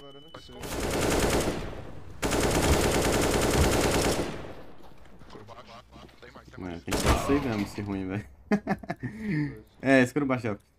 agora, né? Mas Sei. como? Por baixo. Tem mais. Tem que ser isso aí mesmo, esse ruim, velho. É, escuro baixo.